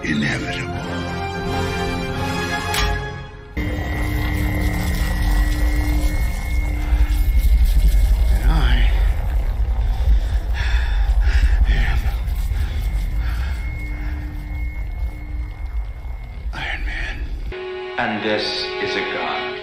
inevitable. And I am Iron Man. And this is a gun.